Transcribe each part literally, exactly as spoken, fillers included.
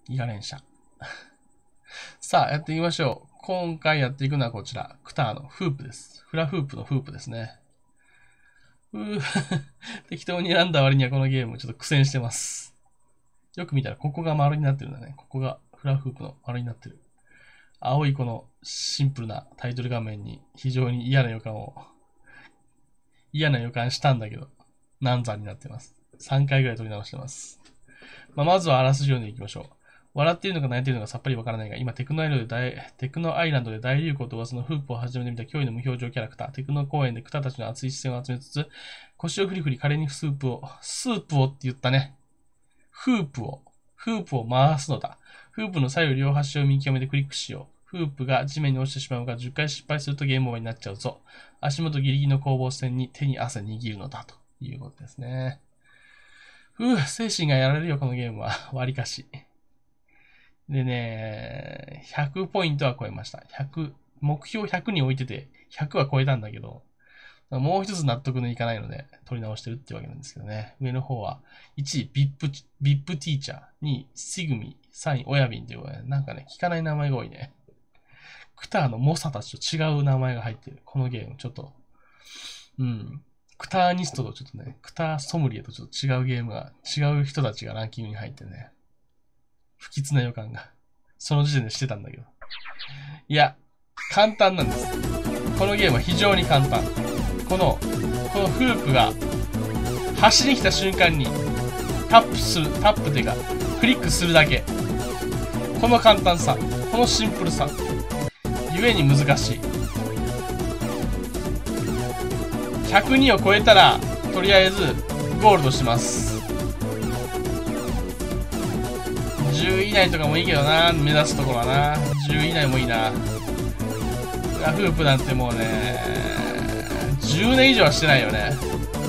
イガ連射。さあ、やっていきましょう。今回やっていくのはこちら。クターのフープです。フラフープのフープですね。うー適当に選んだ割にはこのゲームちょっと苦戦してます。よく見たらここが丸になってるんだね。ここがフラフープの丸になってる。青いこのシンプルなタイトル画面に非常に嫌な予感を、嫌な予感したんだけど、難産になってます。さんかいぐらい撮り直してます。まあ、まずはあらすじ読んでいきましょう。笑っているのか泣いているのかさっぱりわからないが、今テクノアイランドで大、テクノアイランドで大流行と噂のフープを始めてみた驚異の無表情キャラクター。テクノ公園でクタたちの熱い視線を集めつつ、腰をフリフリ華麗にスープを、スープをって言ったね。フープを、フープを回すのだ。フープの左右両端を見極めてクリックしよう。フープが地面に落ちてしまうが、じゅっかい失敗するとゲームオーバーになっちゃうぞ。足元ギリギリの攻防戦に手に汗握るのだということですね。ふぅ、精神がやられるよ、このゲームは。割かし。でね、ひゃくポイントは超えました。ひゃく、目標ひゃくに置いてて、ひゃくは超えたんだけど、もう一つ納得のいかないので、取り直してるってわけなんですけどね。上の方は、いちい、ビップ、ビップティーチャー、にい、シグミ、さんい、オヤビンっていうことで、なんかね、聞かない名前が多いね。クターの猛者たちと違う名前が入ってる。このゲーム、ちょっと、うん。クターニストとちょっとね、クターソムリエとちょっと違うゲームが、違う人たちがランキングに入ってね、不吉な予感が、その時点でしてたんだけど。いや、簡単なんです。このゲームは非常に簡単。この、このフープが、走りに来た瞬間に、タップする、タップっていうか、クリックするだけ。この簡単さ、このシンプルさ、ゆえに難しい。ひゃくにを超えたら、とりあえず、ゴールドします。じゅうい以内とかもいいけどな、目指すところはな。じゅうい以内もいいな。フラフープなんてもうね、じゅうねん以上はしてないよね。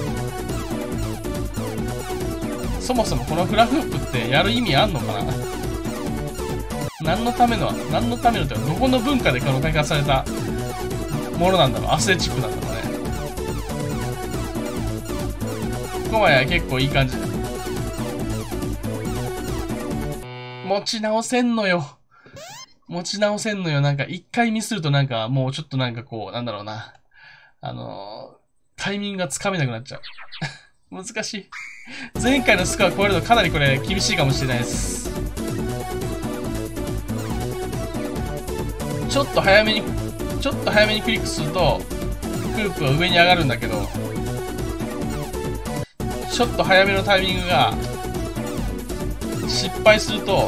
そもそもこのフラフープってやる意味あんのかな。何のための、何のためのってどこの文化でこの開発されたものなんだろう。アスレチックなんだろうね。ここまでは結構いい感じ。持ち直せんのよ。持ち直せんのよ。なんか一回ミスるとなんかもうちょっとなんかこう、なんだろうな。あのー、タイミングがつかめなくなっちゃう。難しい。前回のスコア超えるとかなりこれ厳しいかもしれないです。ちょっと早めに、ちょっと早めにクリックすると、フープは上に上がるんだけど、ちょっと早めのタイミングが、失敗すると、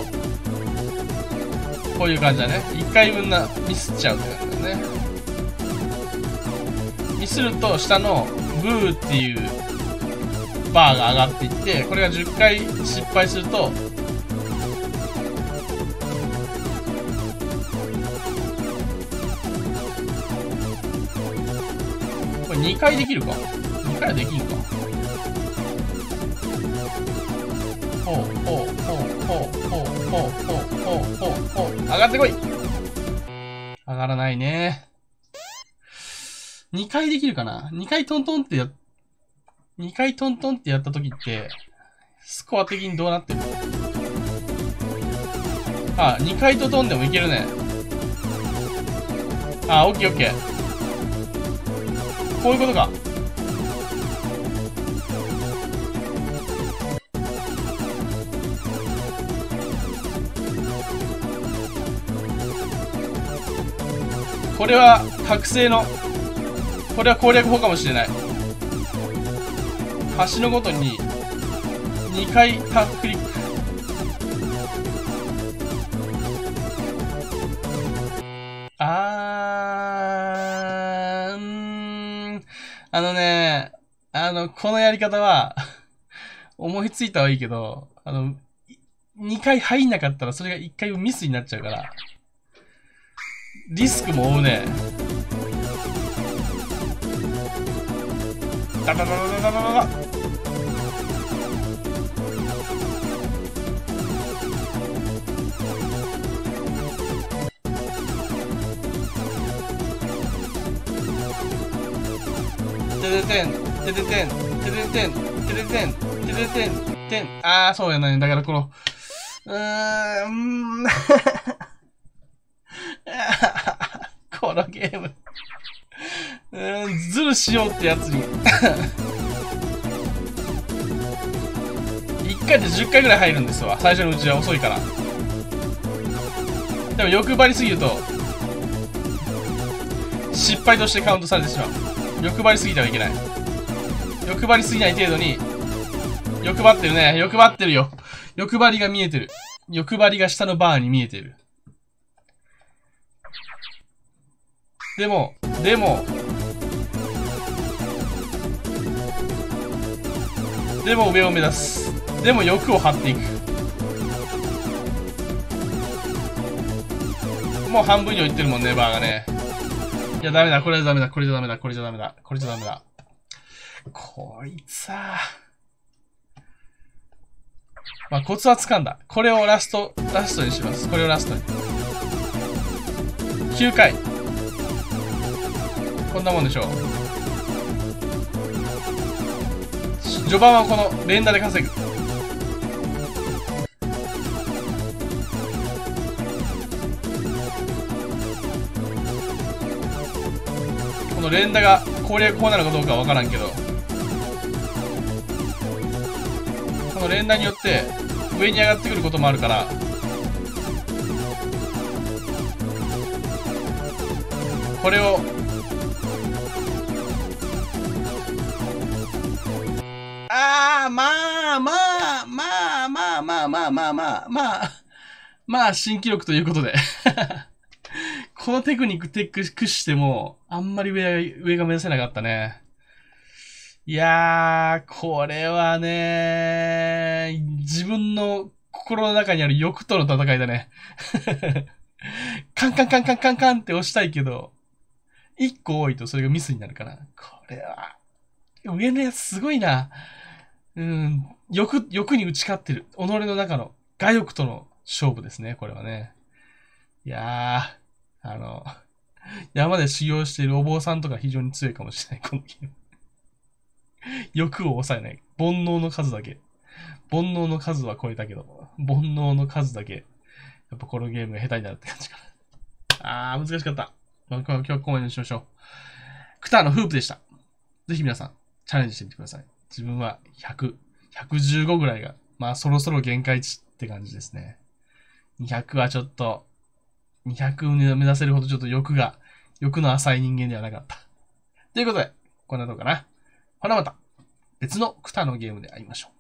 こういう感じだね。一回分な、ミスっちゃうって感じだね。ミスると、下の、ブーっていう、バーが上がっていって、これがじゅっかい失敗すると、これにかいできるか ?に 回はできんか。ほうほうほうほうほうほうほうほうほうほう。上がってこい。上がらないね。にかいできるかな ?に 回トントンってや、にかいトントンってやった時って、スコア的にどうなってる？あ、にかいトントンでもいけるね。あ、オッケーオッケー。こういうことか。これは覚醒の、これは攻略法かもしれない。橋のごとににかいタップクリック。あー、うーん、あのね、あの、このやり方は、思いついたはいいけど、あの、にかい入んなかったらそれがいっかいミスになっちゃうから、リスクも負うね。ダダダダダダダダ。てててん、てててん、てててん、てててん、てててん、てん。あー、そうやな。だからこの、 うーん。このゲーム。うーん、ズルしようってやつに。いっかいでじゅっかいぐらい入るんですわ。最初のうちは遅いから。でも欲張りすぎると、失敗としてカウントされてしまう。欲張りすぎてはいけない。欲張りすぎない程度に、欲張ってるね。欲張ってるよ。欲張りが見えてる。欲張りが下のバーに見えてる。でも、でも、でも上を目指す。でも欲を張っていく。もう半分以上いってるもんね、バーがね。いや、ダメだ、これじゃダメだ、これじゃダメだ、これじゃダメだ、これじゃダメだ。こいつさ。まあ、コツは掴んだ。これをラスト、ラストにします。これをラストに。きゅうかい。こんなもんでしょう。序盤はこの連打で稼ぐ。この連打が攻略法なのかどうかは分からんけど、この連打によって上に上がってくることもあるから、これをああ、まあまあまあまあまあまあまあまあまあまあ新記録ということでこのテクニックテック駆使してもあんまり上上が目指せなかったね。いやー、これはね、自分の心の中にある欲との戦いだね。カンカンカンカンカンカンって押したいけど、一個多いとそれがミスになるから。これは、上のやつすごいな。うん、欲、欲に打ち勝ってる。己の中の我欲との勝負ですね、これはね。いやー、あの、山で修行しているお坊さんとか非常に強いかもしれない、このゲーム。欲を抑えない。煩悩の数だけ。煩悩の数は超えたけど、煩悩の数だけ、やっぱこのゲームが下手になるって感じかな。あー、難しかった。まあ、今日はここまでにしましょう。クターのフープでした。ぜひ皆さん、チャレンジしてみてください。自分はひゃく、ひゃくじゅうごぐらいが、まあそろそろ限界値って感じですね。にひゃくはちょっと、にひゃくを目指せるほどちょっと欲が、欲の浅い人間ではなかった。ということで、こんなとこかな。ほなまた、別のクタのゲームで会いましょう。